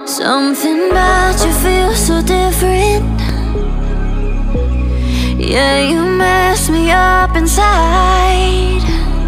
Something about you feels so different. Yeah, you mess me up inside.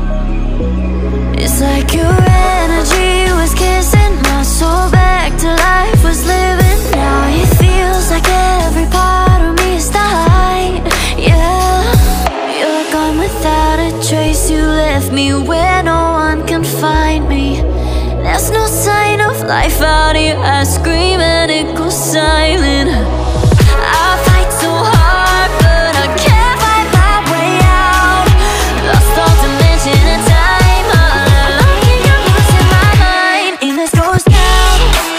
It's like your energy was kissing my soul back to life, was living. Now it feels like every part of me is died. Yeah, you're gone without a trace. You left me where no one can find me. There's no sign of life out here. I scream and it goes silent. I fight so hard, but I can't fight my way out. Lost all dimension and time. All alone, think I'm losing my mind. And this goes down.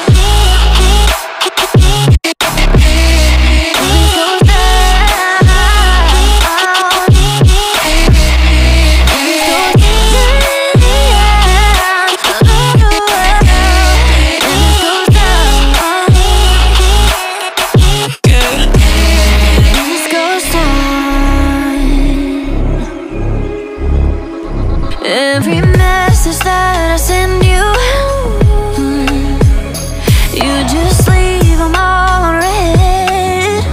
Every message that I send you, you just leave them all unread.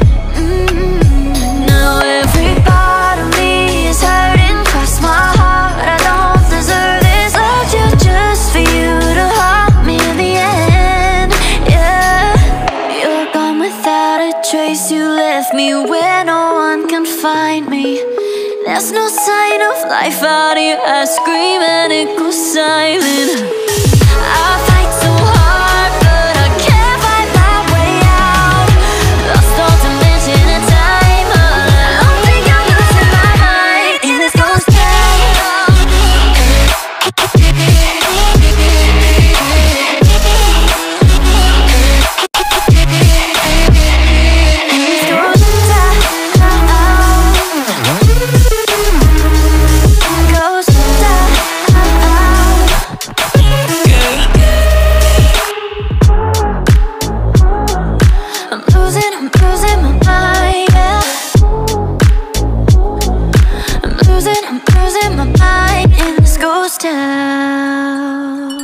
Now every part of me is hurting. Cross my heart, I don't deserve this. Loved you just for you to haunt me in the end. Yeah, you're gone without a trace. You left me where no one can find me. There's no sign of life out here. I scream and it goes silent. I fight so hard, but I can't fight my way out. Lost all dimension and time. I don't think I'm losing my mind. And this goes down. I'm losing my mind, and this goes down.